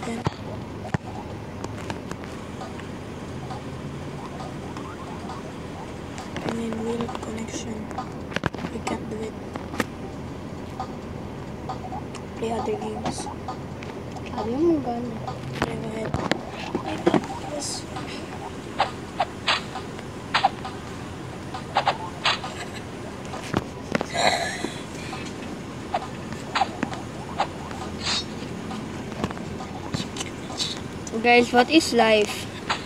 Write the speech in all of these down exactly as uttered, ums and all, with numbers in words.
again. I mean, weird connection. We can't do it. Play other games. Sabi mo gano'n. Okay, go ahead. I got this. Guys, what is life?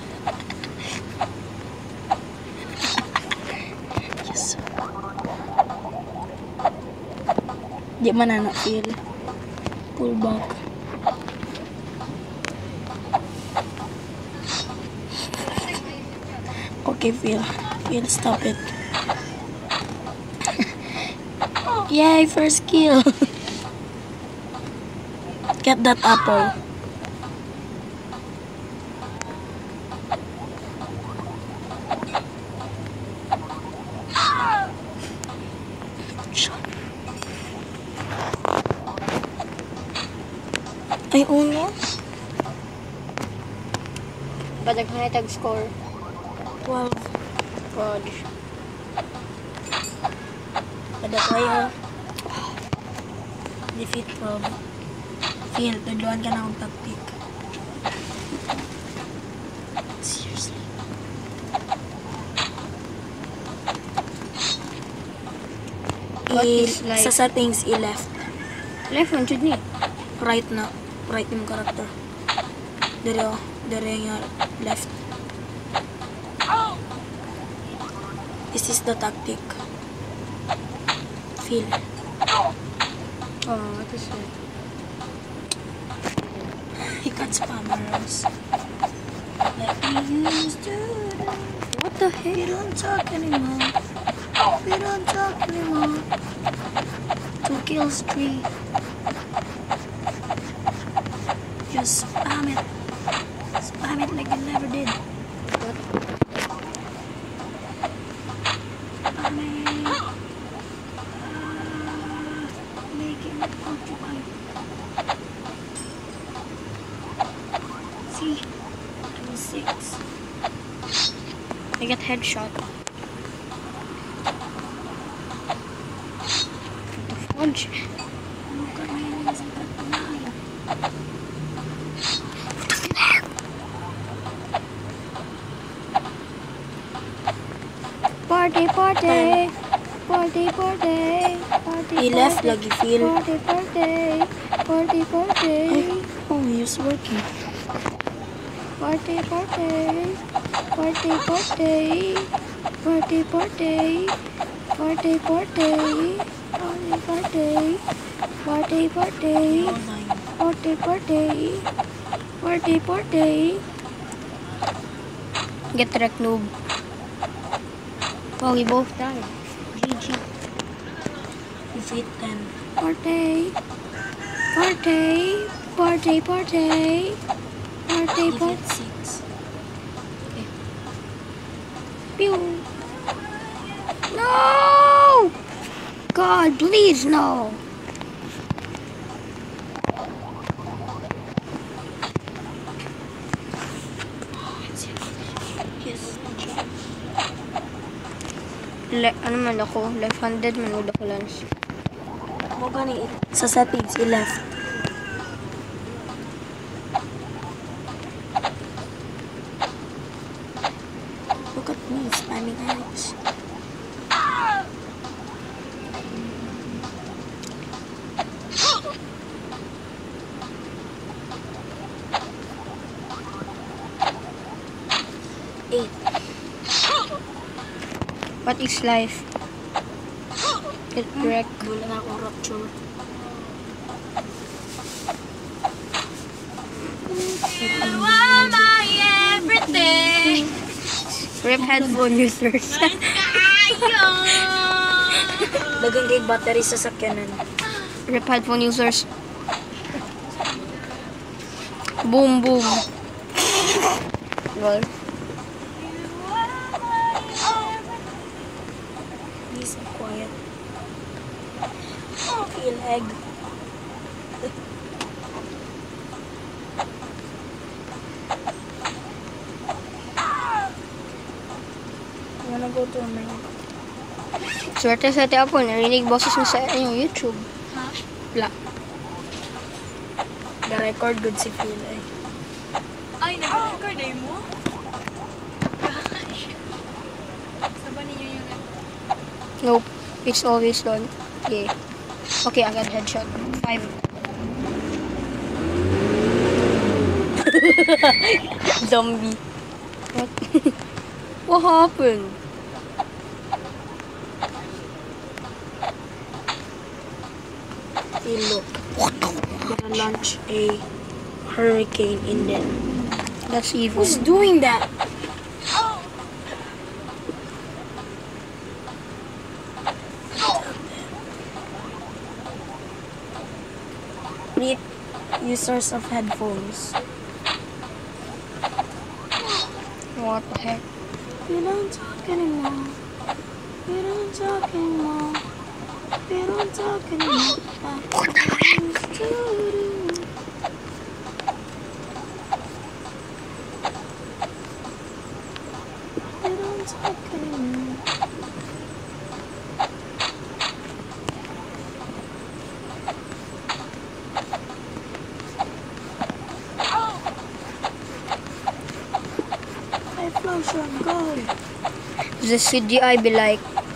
Yes. Di man na feel. Pull back. Okay, feel. Feel, stop it. Yay, first kill. Get that apple. Ay, uno. Badag na tag score. twelve. God. Pada tayo. Defeat twelve. Feel, tudluan ka na akong tactic. Seriously. What I, is life? sa settings, i-left. Left one should ni. Right na. Right yung character. Dire o. Dire yung left. This is the tactic. Feel. Oh, what is it? He can't spam arrows. Like we used to do. What the heck? We don't talk anymore. We don't talk anymore. Two kills, three. Just spam it. Spam it like you never did. What? Spam it. Uh, make it occupied. See? I was six. I get headshot. Fudge. Look at my enemies. I got nine. Party, party. Party, party. Party, He left party. lagi feel. Party, party. Party, party. Oh, he's working. Party, party. Party, party. Party, party. Party, party. Party, party. Party, party. All nine. Party, party. Party, party. Get wrecked, noob. Well, we both died. G G. Defeat ten. Party. Party. Party, party. Party, Defeat party. six. Pew. No! God, please, no. Yes. Le ano man ako? Left-handed man udah ko lance. Mo gani sa settings i-left. Look at me spamming arrows. Eight. What is life? Get wrecked. Wala na akong rapture. You are my everything. Rip headphone users. Dagang kay battery sa sakyanan. Rip headphone users. Boom, boom. Lol. Please be quiet. Feel egg. wanna go to America. Swerte sa ate Apo, narinig boses mo sa inyong YouTube. Ha? Wala. The-record good si Phil eh. Ay, nag-record eh mo? Sabi ninyo yung... Nope. It's always done. Yeah. Okay, I got headshot. Five. Zombie. What? What happened? Hey, look. Gonna launch a hurricane in them. That's evil. Who's doing that? Meet users of headphones. What the heck? We don't talk anymore. We don't talk anymore. We don't talk anymore. Like we used to do. We don't talk anymore. I flash on gold. The C D I be like,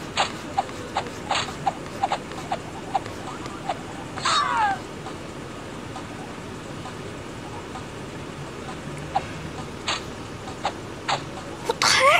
what the heck?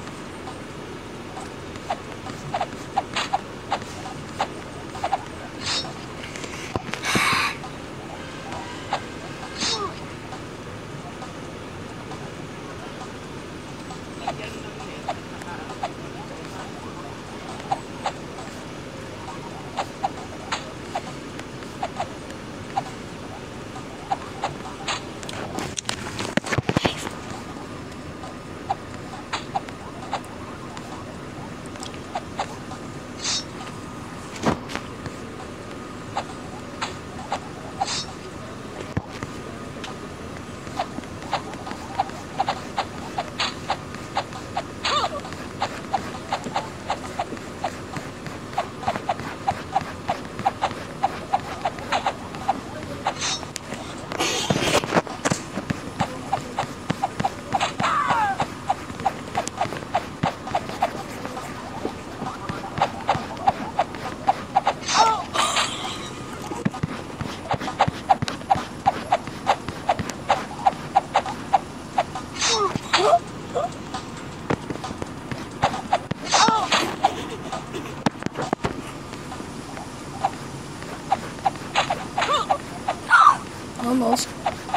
Almost.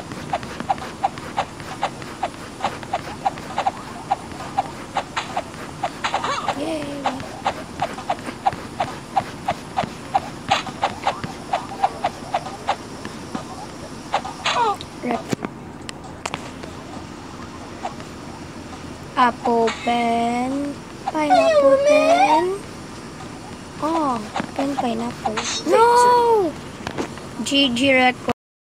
Yay. Rekt. Apple pen. Pineapple pen. Oh, pen pineapple. No! G G Rekt.